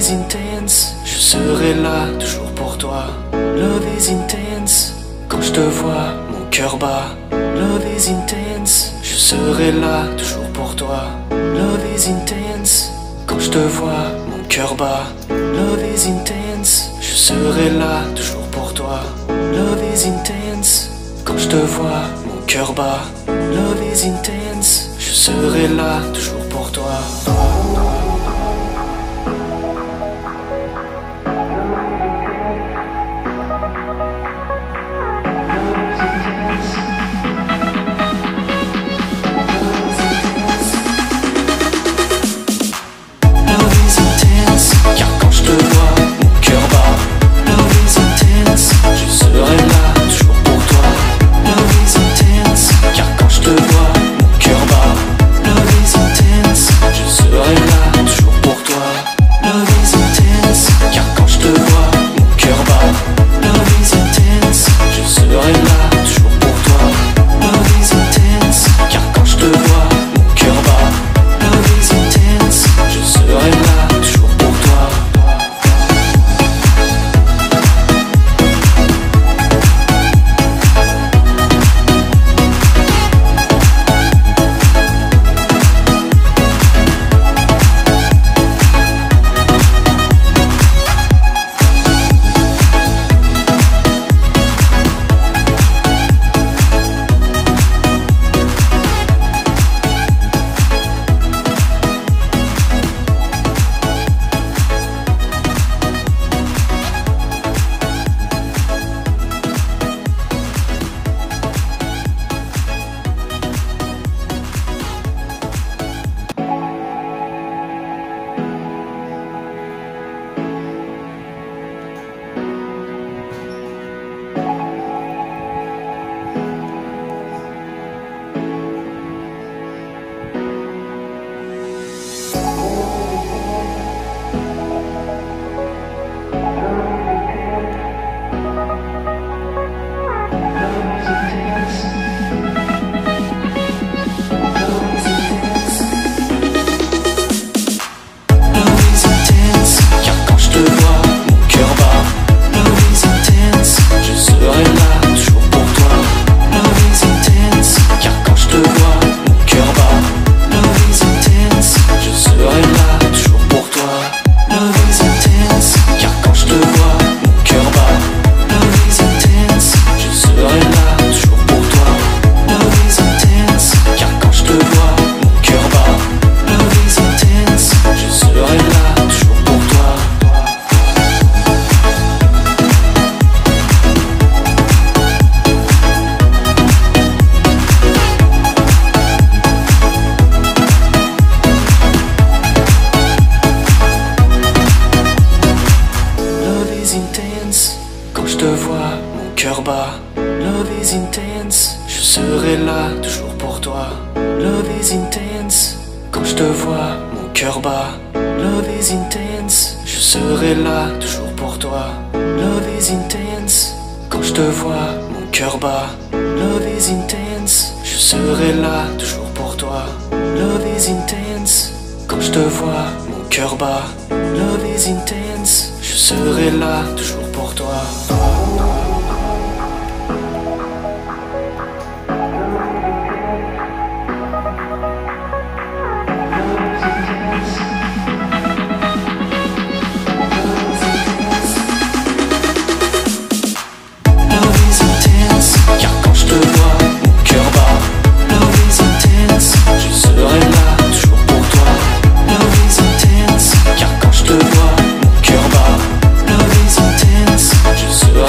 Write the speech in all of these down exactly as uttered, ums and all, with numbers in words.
is intense, je serai là toujours pour toi. Love is intense, quand je te vois, mon cœur bat. Love is intense, je serai là toujours pour toi. Love is intense, quand je te vois, mon cœur bat. Love is intense, je serai là toujours pour toi. Love is intense, quand je te vois, mon cœur bat. Love is intense, je serai là toujours pour toi. Quand je te vois, mon cœur bat. Love is intense, je serai là toujours pour toi. Love is intense, quand je te vois, mon cœur bat. Love is intense, je serai là toujours pour toi. Love is intense, quand je te vois, mon cœur bat. Love is intense, je serai là toujours pour toi. Love is intense, quand je te vois, mon cœur bat. Love is intense, je serai là toujours pour toi. Je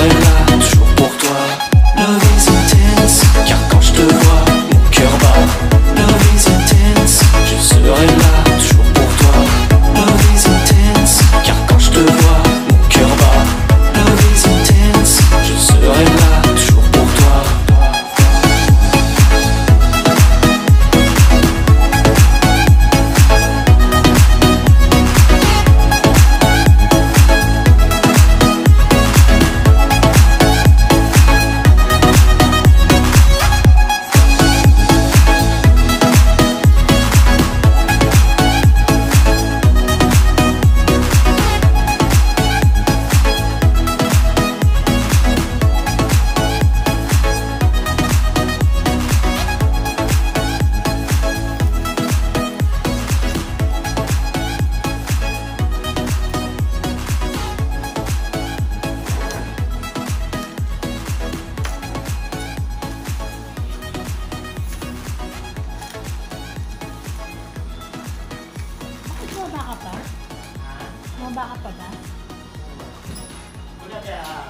Yeah.